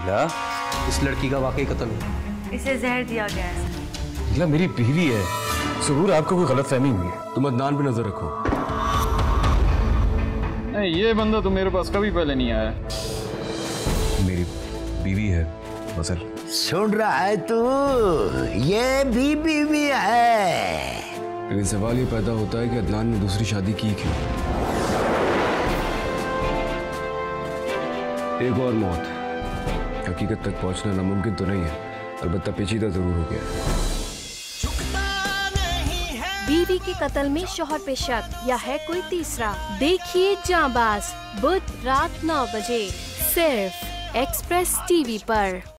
नीला, इस लड़की का वाकई कत्ल हुआ। इसे जहर दिया गया है सर। नीला मेरी बीवी है, जरूर आपको कोई गलतफहमी हुई है। तुम अदनान पे नजर रखो। नहीं, ये बंदा तो मेरे पास कभी पहले नहीं आया। मेरी बीवी है मसल। सुन रहा है तू? ये भी बीवी है। लेकिन सवाल ये पैदा होता है कि अदनान ने दूसरी शादी की क्यों? एक और मौत, हकीकत तक पहुंचना नामुमकिन तो नहीं है, अलबत्ता पेचीदा जरूर हो गया है। बीवी के कत्ल में शौहर पे शक या है कोई तीसरा? देखिए जांबाज बुध रात 9 बजे सिर्फ एक्सप्रेस टीवी पर।